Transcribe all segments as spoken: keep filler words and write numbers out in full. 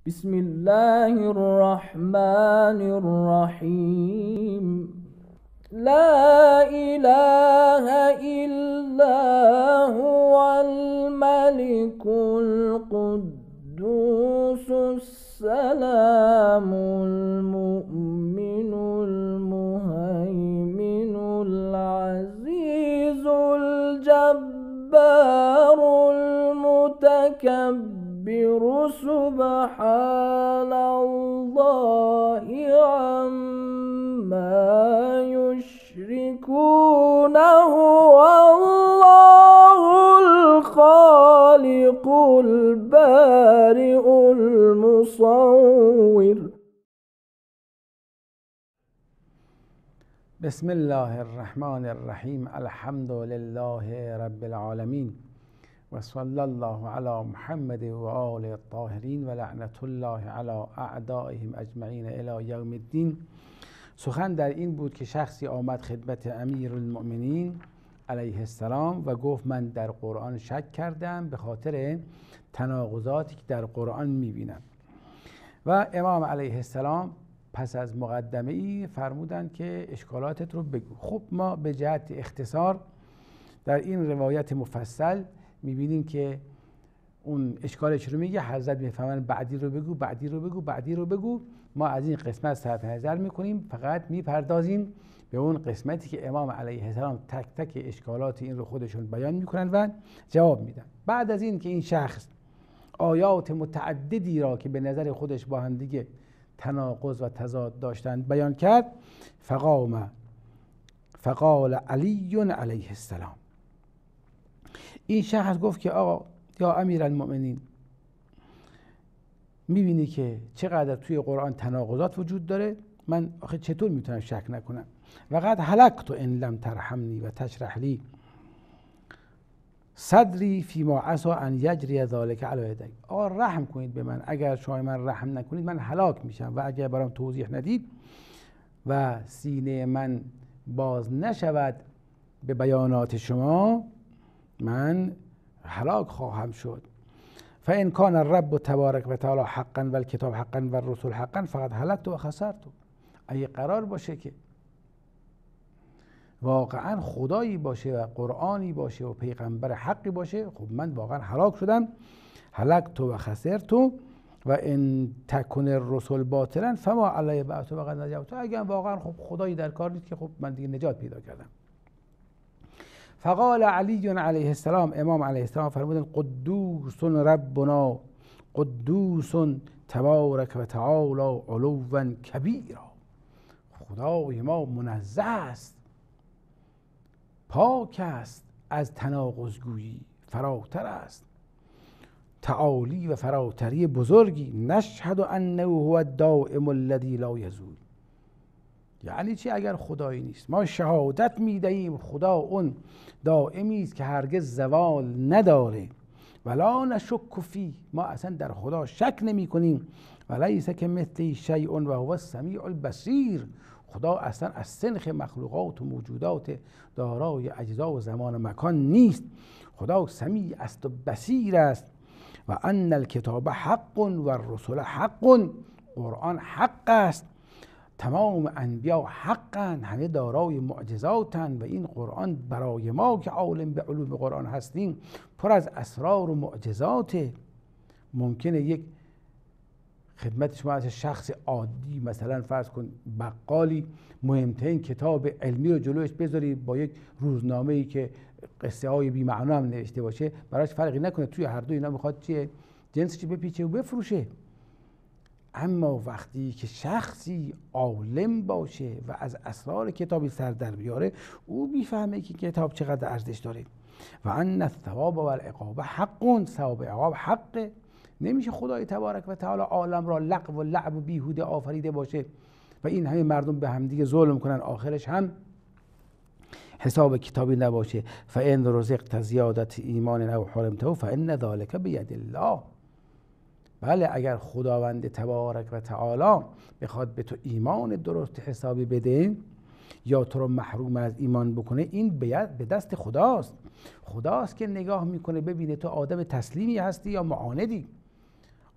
بسم الله الرحمن الرحيم لا إله إلا هو الملك القدوس السلام المؤمن المهيمن العزيز الجبار المتكبر سبحان الله عما يشركون هو الله الخالق البارئ المصور. بسم الله الرحمن الرحیم. الحمد لله رب العالمین و صلی الله علی محمد و آل الطاهرین و لعنت الله علی اعدائهم اجمعین الی یوم الدین. سخن در این بود که شخصی آمد خدمت امیرالمؤمنین علیه السلام و گفت من در قرآن شک کردم به خاطر تناقضاتی که در قرآن میبینم. و امام علیه السلام پس از مقدمه ای فرمودند که اشکالاتت رو بگو. خب ما به جهت اختصار در این روایت مفصل میبینیم که اون اشکالش رو میگه، حضرت میفهمن بعدی رو بگو بعدی رو بگو بعدی رو بگو. ما از این قسمت صرف نظر میکنیم، فقط میپردازیم به اون قسمتی که امام علیه السلام تک تک اشکالات این رو خودشون بیان میکنن و جواب میدن. بعد از این که این شخص آیات متعددی را که به نظر خودش با هم دیگه تناقض و تضاد داشتند بیان کرد، فقام فقال علی علیه السلام، این شخص گفت که آقا یا امیرالمؤمنین، میبینی که چقدر توی قرآن تناقضات وجود داره، من آخه چطور میتونم شک نکنم؟ وقد هلکت ان لم ترحمنی و تشرح لی صدری فیما عسى ان یجری ذلک علی یدیک. آقا رحم کنید به من، اگر شما من رحم نکنید من هلاک میشم و اگر برام توضیح ندید و سینه من باز نشود به بیانات شما، من هلاک خواهم شد. فان کان الرب تبارک و تعالی حقا و الکتاب حقا و الرسول حقا فقد هلکت و خسرت. اگه قرار باشه که واقعا خدایی باشه و قرآنی باشه و پیغمبر حقی باشه، خب من واقعا هلاک شدم. هلکت و خسرت و ان تکن الرسل باطلا فما علی بعث و قد نجوت. اگر واقعا خب خدایی در کار نیست که خب من دیگه نجات پیدا کردم. فقال علی علیه السلام، امام علیه السلام فرمودند قدوس ربنا قدوس تبارک و تعالی علوا کبیرا. خدای ما منزه است، پاک است از تناقض‌گویی، فراتر است، تعالی و فراتری بزرگی. نشهد انه هو الدائم الذی لا یزول. یعنی چی؟ اگر خدایی نیست ما شهادت میدهیم خدا اون دائمی است که هرگز زوال نداره. ولا نشک فی، ما اصلا در خدا شک نمی کنیم. ولیس کمثله شیء و هو السمیع البصیر. خدا اصلا از سنخ مخلوقات و موجودات دارای اجزا و زمان و مکان نیست. خدا سمیع است و بصیر است. و ان الکتاب حق و الرسل حق، قرآن حق است، تمام انبیا حقن، همه دارای معجزاتن و این قرآن برای ما که عالم به علوم قرآن هستیم پر از اسرار و معجزاته. ممکنه یک خدمت شما از شخص عادی، مثلا فرض کن بقالی، مهمترین کتاب علمی رو جلوش بذاری با یک روزنامه‌ای که قصه های بی معنا هم نوشته باشه، براش فرقی نکنه، توی هر دو اینا میخواد چیه؟ جنسش بپیچه و بفروشه. اما وقتی که شخصی عالم باشه و از اسرار کتابی سر در بیاره، او میفهمه که کتاب چقدر ارزش داره. و ان الثواب و العقاب حق، ثواب عقاب حقه. نمیشه خدای تبارک و تعالی عالم را لغو و لعب و بیهوده آفریده باشه و این همه مردم به هم دیگه ظلم کنن، آخرش هم حساب کتابی نباشه. فان رزقت زیادت ایمان او حرمته فان ذلک بید الله. بله، اگر خداوند تبارک و تعالی بخواد به تو ایمان درست حسابی بده یا تو رو محروم از ایمان بکنه، این به دست خداست. خداست که نگاه میکنه ببینه تو آدم تسلیمی هستی یا معاندی.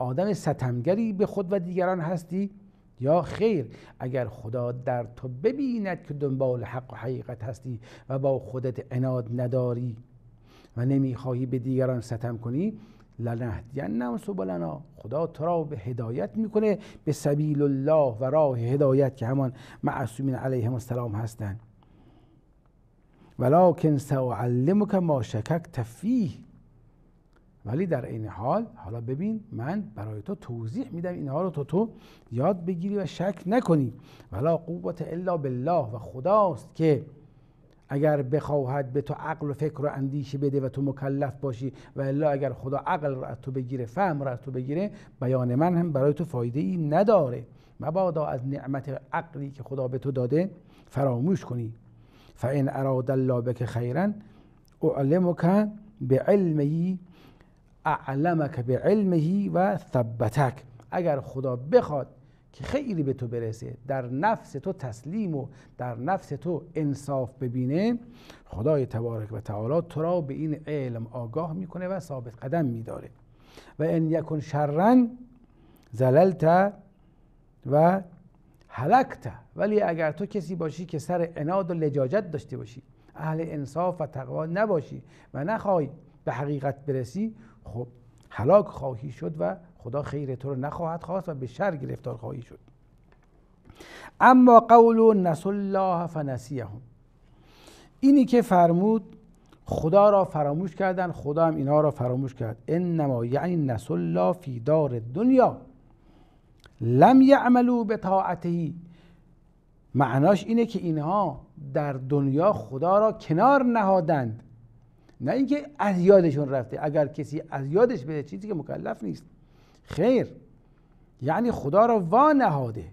آدم ستمگری به خود و دیگران هستی یا خیر؟ اگر خدا در تو ببیند که دنبال حق و حقیقت هستی و با خودت عناد نداری و نمیخواهی به دیگران ستم کنی، لنهدینهم سبلنا، خدا تو را به هدایت میکنه به سبیل الله و راه هدایت که همان معصومین علیهم السلام هستند. ولکن سأعلمک ما شککت فیه، ولی در این حال حالا ببین من برای تو توضیح میدم اینها رو تو تو یاد بگیری و شک نکنی. ولا قوت الا بالله، و خداست که اگر بخواهد به تو عقل و فکر و اندیشه بده و تو مکلف باشی، و الا اگر خدا عقل را از تو بگیره، فهم را از تو بگیره، بیان من هم برای تو فایده ای نداره. مبادا از نعمت عقلی که خدا به تو داده فراموش کنی. فان اراد الله بک خیرا اعلمک بعلمه اعلمک بعلمه و ثبتک، اگر خدا بخواد که خیری به تو برسه، در نفس تو تسلیم و در نفس تو انصاف ببینه، خدای تبارک و تعالی تو را به این علم آگاه میکنه و ثابت قدم میداره. و ان یکن شرا زللت و هلکت، ولی اگر تو کسی باشی که سر عناد و لجاجت داشته باشی، اهل انصاف و تقوا نباشی و نخوای به حقیقت برسی، خب هلاک خواهی شد و خدا خیر تو رو نخواهد خواست و به شر گرفتار خواهی شد. اما قول نسوا الله فنسیهم، اینی که فرمود خدا را فراموش کردن، خدا هم اینها را فراموش کرد. انما یعنی نسوا الله فی دار دنیا لم یعملوا بطاعته، معناش اینه که اینها در دنیا خدا را کنار نهادند، نه اینکه از یادشون رفته. اگر کسی از یادش بره چیزی که مکلف نیست، خیر، یعنی خدا را وا نهاده،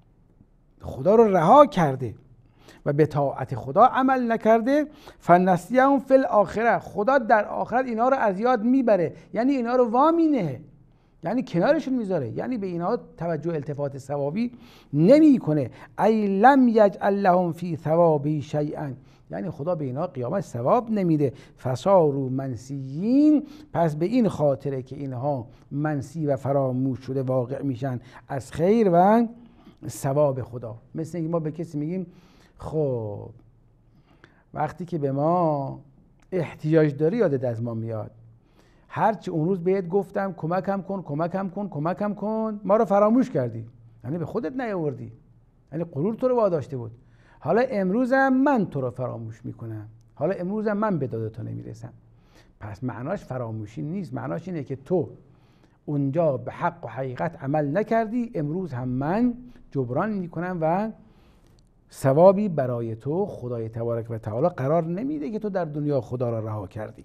خدا را رها کرده و به طاعت خدا عمل نکرده. فنسیهم فی الاخره، خدا در آخرت اینا رو از یاد میبره، یعنی اینا رو وا مینه، یعنی کنارشون میذاره، یعنی به اینها توجه التفات ثوابی نمیکنه. ای لم یجعل لهم فی ثوابه شیئا، یعنی خدا به اینها قیامت ثواب نمیده. فصاروا منسیین، پس به این خاطره که اینها منسی و فراموش شده واقع میشن از خیر و ثواب خدا. مثل اینکه ما به کسی میگیم خب وقتی که به ما احتیاج داری یادت از ما میاد، هرچی اون روز بهت گفتم کمکم کن کمکم کن کمکم کن، ما رو فراموش کردی، یعنی به خودت نیاوردی، یعنی غرور تو رو واداشته بود. حالا امروزم من تو رو فراموش میکنم، حالا امروزم من به داد تو نمیرسم. پس معناش فراموشی نیست، معناش اینه که تو اونجا به حق و حقیقت عمل نکردی، امروز هم من جبران میکنم و ثوابی برای تو خدای تبارک و تعالی قرار نمیده که تو در دنیا خدا را رها کردی.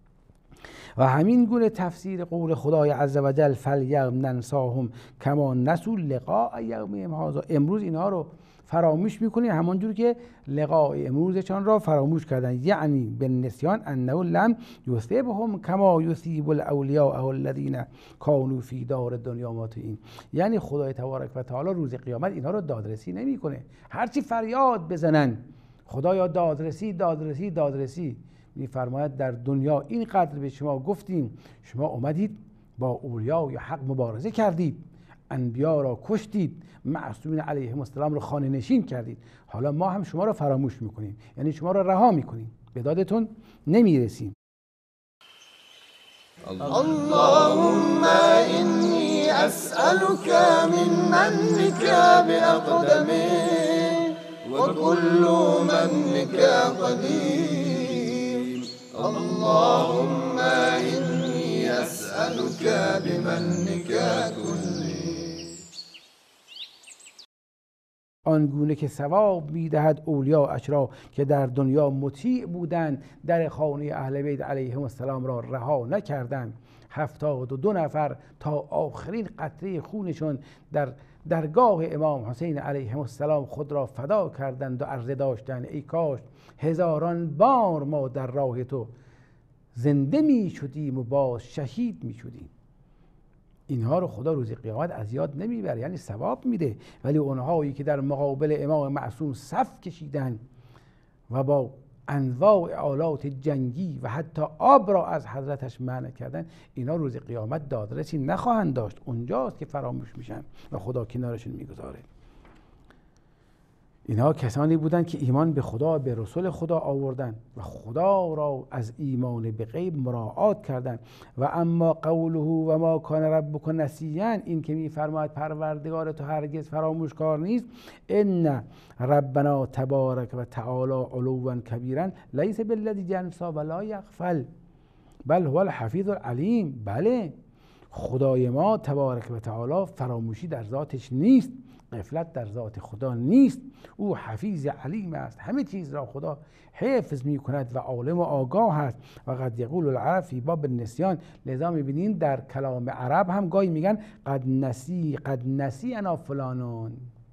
و همین گونه تفسیر قول خدای عز و جل فالیوم ننساهم کما نسوا لقاء یومهم هذا، امروز اینها رو فراموش میکنی همانجور که لقاء امروزشان را فراموش کردن. یعنی به نسیان انه لم یصیبهم کما یصیب الاولیاء الذین کانوا فی دار الدنیا ماطعین، یعنی خدای تبارک و تعالی روز قیامت اینها رو دادرسی نمیکنه. هرچی فریاد بزنن خدایا دادرسی دادرسی دادرسی، میفرماید در دنیا اینقدر به شما گفتیم، شما اومدید با اولیاء یا حق مبارزه کردید، انبیا را کشتید، معصومین علیهم السلام رو خانه نشین کردید، حالا ما هم شما را فراموش میکنیم، یعنی شما را رها میکنیم، به دادتون نمیرسیم. اللهم إني أسألك من منك بأقدمي وكل منك قديم. اللهم إني أسألك بمنك كلي. آنگونه که ثواب میدهد اولیا اشرا که در دنیا مطیع بودند، در خانه اهل بیت علیهم السلام را رها نکردند، هفتاد و دو نفر تا آخرین قطره خونشون در درگاه امام حسین علیه السلام خود را فدا کردند و عرضه داشتند ای کاش هزاران بار ما در راه تو زنده می شدیم و باز شهید می شدیم. اینها رو خدا روز قیامت از یاد نمیبره، یعنی ثواب میده. ولی اونهایی که در مقابل امام معصوم صف کشیدن و با انواع آلات جنگی و حتی آب را از حضرتش منع کردن، اینا روز قیامت دادرسی نخواهند داشت. اونجاست که فراموش میشن و خدا کنارشون میگذاره. اینها کسانی بودند که ایمان به خدا، به رسول خدا آوردن و خدا را از ایمان به غیب مراعات کردند. و اما قوله و ما کان ربک نسیا، این که میفرماید پروردگار تو هرگز فراموشکار نیست، ان ربنا تبارک و تعالی علوا کبیرا لیس بالذی ینسی ولا یغفل بل هو الحفیظ العلیم. بله، خدای ما تبارک و تعالی فراموشی در ذاتش نیست، غفلت در ذات خدا نیست. او حفیظ علیم است، همه چیز را خدا حفظ می کند و عالم و آگاه است. و قد یقول العرب فی باب النسیان، لذا میبینین در کلام عرب هم گاهی میگن قد نسی قد نسی انا فلانون،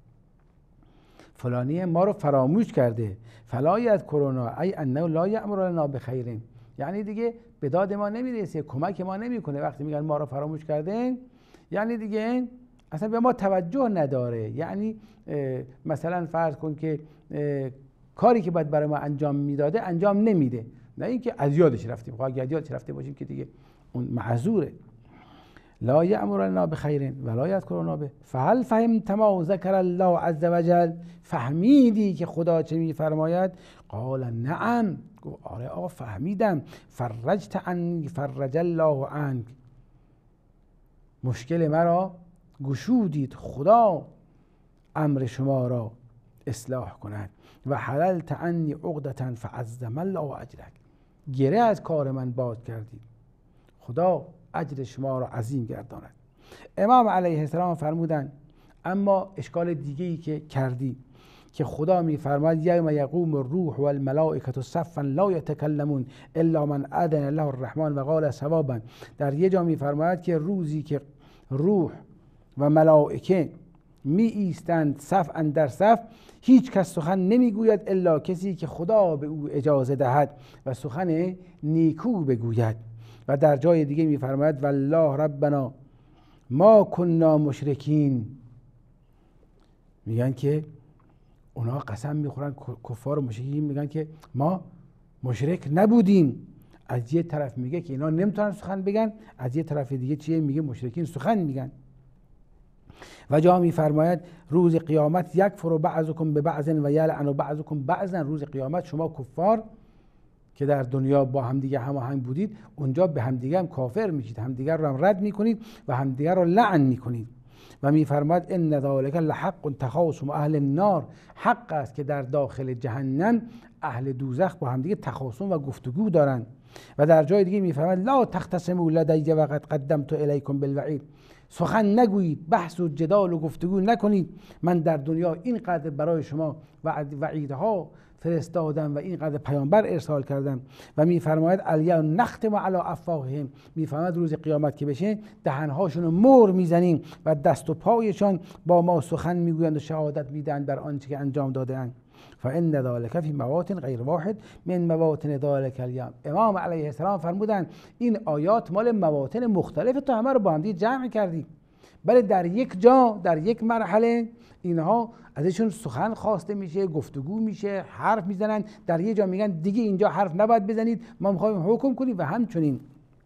فلانی ما رو فراموش کرده. فلا یذکرنا ای انه لا یأمر لنا بخیر، یعنی دیگه به داد ما نمیرسه، کمک ما نمیکنه. وقتی میگن ما رو فراموش کرده یعنی دیگه اصلا به ما توجه نداره. یعنی مثلا فرض کن که کاری که باید برای ما انجام میداده انجام نمیده، نه اینکه از یادش رفتیم. خب اگه از یادش رفته باشیم که دیگه اون معذوره. لا یأمر لنا بخیر ولا یذکرنا به. فهل فهمت ما ذکر الله عز وجل، فهمیدی که خدا چه میفرماید؟ قال نعم، گفت آره آقا فهمیدم. فرجت عنی فرج الله عنک، مشکل مرا گشودید، خدا امر شما را اصلاح کند. و حللت عنی عقدة فعظم الله اجرک، گره از کار من باز کردید، خدا اجر شما را عظیم گرداند. امام علیه السلام فرمودند اما اشکال دیگه‌ای که کردی که خدا میفرماید یوم یقوم الروح والملائکة صفا لا یتکلمون الا من اذن له الرحمن و قال صوابا. در یه جا میفرماید که روزی که روح و ملائکه می ایستند صف اندر صف، هیچ کس سخن نمیگوید الا کسی که خدا به او اجازه دهد و سخن نیکو بگوید. و در جای دیگه میفرماید والله ربنا ما کنا مشرکین، میگن که اونا قسم میخورن، کفار و مشرکین میگن که ما مشرک نبودیم. از یه طرف میگه که اینا نمیتونن سخن بگن، از یه طرف دیگه چیه؟ میگه مشرکین سخن میگن. و جا میفرماید روز قیامت یکفر بعضکم ببعض و یلعن بعضکم بعضا، روز قیامت شما کفار که در دنیا با همدیگه هماهنگ بودید، اونجا به همدیگه هم کافر میشید، همدیگه رو هم رد میکنید و همدیگه رو لعن میکنید. و میفرماید ان ذلک لحق تخاصم اهل النار، حق است که در داخل جهنم اهل دوزخ با همدیگه تخاصم و گفتگو دارن. و در جای دیگه میفرماید لا تختصموا لدی وقد قدمت الیکم بالوعید، سخن نگویید، بحث و جدال و گفتگو نکنید، من در دنیا اینقدر برای شما وعیدها فرستادم و اینقدر پیامبر ارسال کردم. و میفرماید الیوم نختم علی افواههم، میفرماید روز قیامت که بشه دهنهاشون رو مهر میزنیم و دست و پایشان با ما سخن میگویند و شهادت میدهند بر آنچه که انجام دادهاند. فان ذلک فی مواطن غیر واحد من مواطن ذلک الیوم. امام علیه السلام فرمودند این آیات مال مواطن مختلف، تو همه رو با هم دیگه جمع کردی، بله در یک جا در یک مرحله اینها ازشون سخن خواسته میشه، گفتگو میشه، حرف میزنن، در یه جا میگن دیگه اینجا حرف نباید بزنید، ما میخوایم حکم کنیم. و همچنین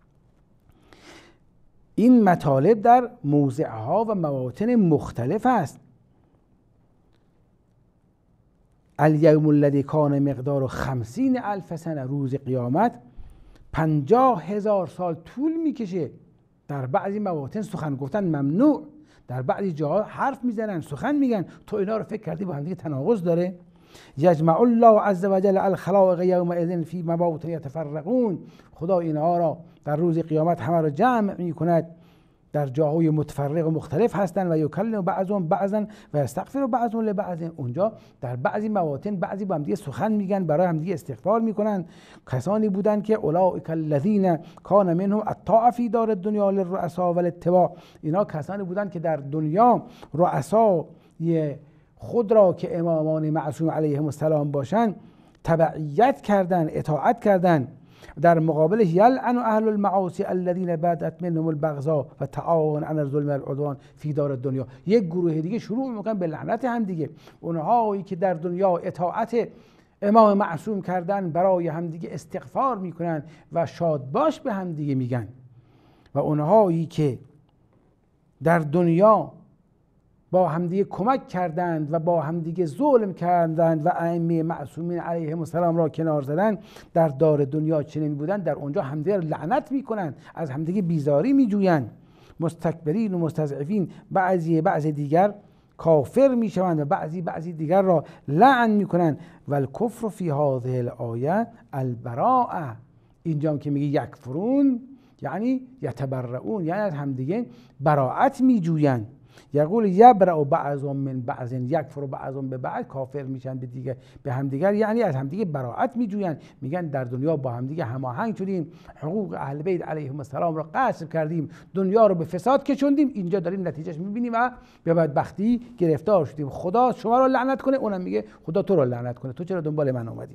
این مطالب در موضعها و مواطن مختلف است. الیوم الذی کان مقدار خمسین الف سنه، روز قیامت پنجاه هزار سال طول میکشه. در بعضی مواطن سخن گفتن ممنوع، در بعضی جاها حرف میزنن، سخن میگن. تو اینا رو فکر کردی با هم دیگه تناقض داره؟ یجمع الله عز وجل الخلائق یومئذ فی مواطن یتفرقون، خدا اینها را در روز قیامت همه را جمع میکند، در جاهای متفرق و مختلف هستند. و یکلم بعضهم بعضا و یستغفر بعضهم لبعض، اونجا در بعضی مواطن بعضی با هم دیگه سخن میگن، برای هم دیگه استغفار میکنن. کسانی بودند که اولئک الذین کان منهم الطاعة فی دار الدنیا للرؤساء والاتباع، اینا کسانی بودند که در دنیا رؤسای خود را که امامان معصوم علیهم السلام باشند تبعیت کردن، اطاعت کردن. در مقابلش یلعن اهل المعاصی الذین بدت منهم البغضاء و تعاون عن الظلم والعدوان فی دار الدنیا، یک گروه دیگه شروع میکنن به لعنت هم دیگه. اونهایی که در دنیا اطاعت امام معصوم کردن، برای همدیگه استغفار میکنن و شادباش به همدیگه میگن. و اونهایی که در دنیا با همدیگه کمک کردند و با همدیگه ظلم کردند و ائمه معصومین علیهم السلام را کنار زدند، در دار دنیا چنین بودند، در اونجا همدیگه را لعنت میکنند، از همدیگه بیزاری میجویند. مستکبرین و مستضعفین بعضی بعض دیگر کافر میشوند و بعضی بعضی دیگر را لعن میکنند. و الکفر فی هذه الآیه البراءه، اینجا که میگه یکفرون یعنی یتبرؤون، یعنی از همدیگه براءت میجویند. یقول یبرأ بعضهم من بعض، یکفر بعضهم به بعض، کافر میشن به دیگه به همدیگر، یعنی از همدیگه براءت میجویند. میگن در دنیا با همدیگه هماهنگ شدیم، حقوق اهل بیت علیهم السلام را غصب کردیم، دنیا رو به فساد کشوندیم، اینجا داریم نتیجهش میبینیم و به بدبختی گرفتار شدیم. خدا شما را لعنت کنه، اونم میگه خدا تو را لعنت کنه، تو چرا دنبال من اومدی؟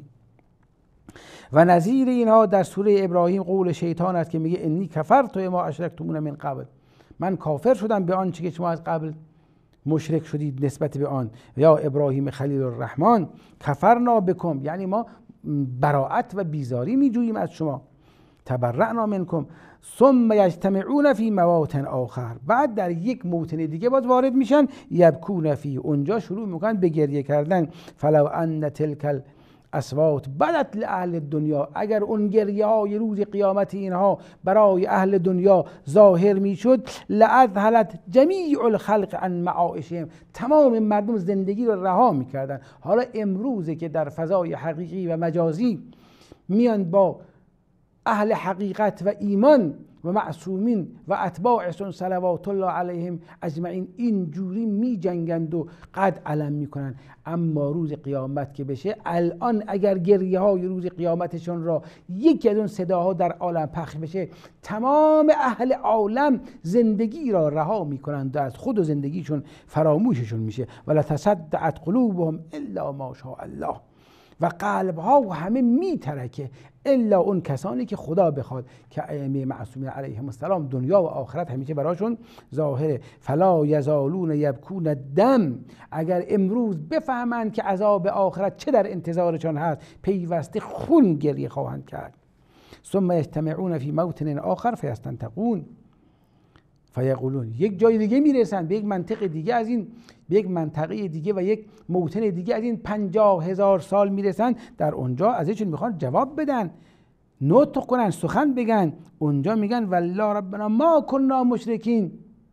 و نظیر اینها در سوره ابراهیم قول شیطان است که میگه انی کفرت ما اشرکتمون من قبل، من کافر شدم به آنچه که شما از قبل مشرک شدید نسبت به آن. یا ابراهیم خلیل الرحمن کفرنا بکم، یعنی ما براءت و بیزاری میجوییم از شما. تبرأنا منکم ثم یجتمعون فی مواطن آخر، بعد در یک موطن دیگه باز وارد میشن، یبکون فی، اونجا شروع میکنن به گریه کردن. فلو ان تلک اصوات بدت لأهل دنیا، اگر اون گریه های روز قیامت اینها برای اهل دنیا ظاهر میشد، لأذهلت جمیع الخلق عن معایشهم، تمام مردم زندگی رو رها میکردن. حالا امروزه که در فضای حقیقی و مجازی میان با اهل حقیقت و ایمان و معصومین و اتباعشون صلوات الله علیهم اجمعین اینجوری می جنگند و قد علم میکنن، اما روز قیامت که بشه، الان اگر گریه های روز قیامتشون را یکی از اون صداها در عالم پخش بشه، تمام اهل عالم زندگی را رها میکنند و از خود و زندگیشون فراموششون میشه. ولا تصدعت قلوبهم الا ما شاء الله، و قلب ها همه میترکه الا اون کسانی که خدا بخواد، که ائمه معصومین علیهم السلام دنیا و آخرت همیشه براشون ظاهره. فلا یزالون یبکون الدم، اگر امروز بفهمند که عذاب آخرت چه در انتظارشان هست، پیوسته خون گریه خواهند کرد. ثم یجتمعون فی موطن آخر فیستنطقون فیقولون، یک جای دیگه میرسن، به یک منطقه دیگه از این، به یک منطقه دیگه و یک موطن دیگه از این پنجاه هزار سال میرسن، در اونجا ازشون میخوان جواب بدن، نطق کنن، سخن بگن. اونجا میگن والله ربنا ما کنا مشرکین،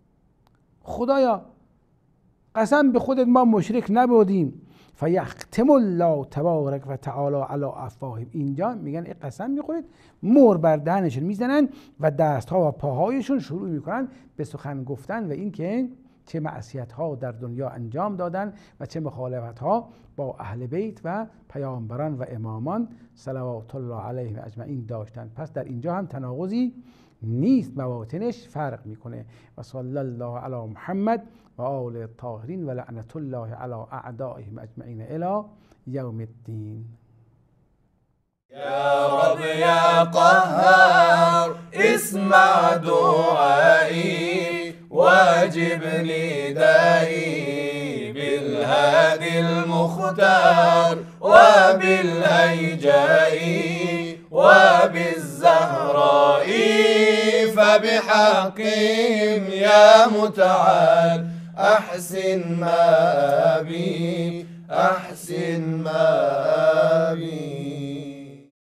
خدایا قسم به خودت ما مشرک نبودیم. فیختم الله تبارک و تعالی علی افواههم، اینجا میگن ای قسم میخورید، مهر بر دهنشون میزنن و دستها و پاهایشون شروع میکنن به سخن گفتن و اینکه چه معصیت ها در دنیا انجام دادن و چه مخالفت ها با اهل بیت و پیامبران و امامان صلوات الله علیهم اجمعین داشتن. پس در اینجا هم تناقضی نیست، مواطنش فرق میکنه. و صلی الله علی محمد و آل الطاهرین و لعنت الله علی اعدائهم اجمعین الی یوم الدین. يا رب يا قهار اسمع دعائي واجب ندائي بالهادي المختار وبالهيجاء وبالزهراء فبحقهم يا متعال أحسن ما بي أحسن ما بي